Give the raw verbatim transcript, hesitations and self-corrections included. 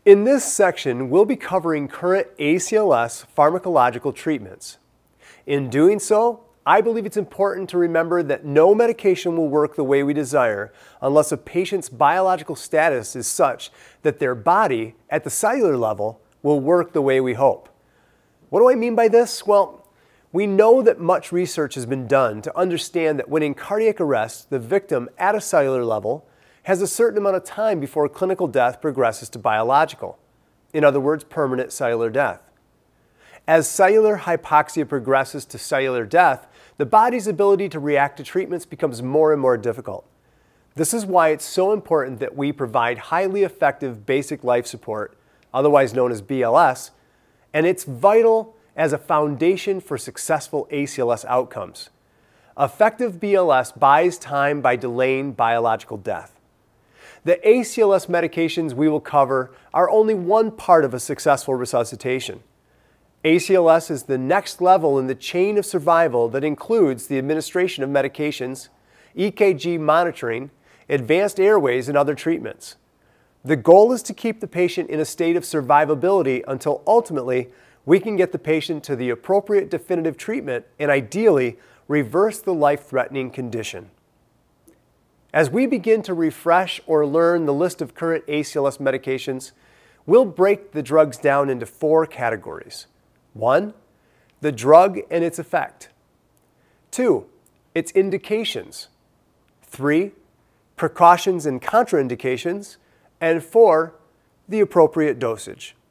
In this section, we'll be covering current A C L S pharmacological treatments. In doing so, I believe it's important to remember that no medication will work the way we desire unless a patient's biological status is such that their body, at the cellular level, will work the way we hope. What do I mean by this? Well, we know that much research has been done to understand that when in cardiac arrest, the victim at a cellular level has a certain amount of time before clinical death progresses to biological. In other words, permanent cellular death. As cellular hypoxia progresses to cellular death, the body's ability to react to treatments becomes more and more difficult. This is why it's so important that we provide highly effective basic life support, otherwise known as B L S, and it's vital as a foundation for successful A C L S outcomes. Effective B L S buys time by delaying biological death. The A C L S medications we will cover are only one part of a successful resuscitation. A C L S is the next level in the chain of survival that includes the administration of medications, E K G monitoring, advanced airways, and other treatments. The goal is to keep the patient in a state of survivability until ultimately we can get the patient to the appropriate definitive treatment and ideally reverse the life-threatening condition. As we begin to refresh or learn the list of current A C L S medications, we'll break the drugs down into four categories. One, the drug and its effect. Two, its indications. Three, precautions and contraindications. And four, the appropriate dosage.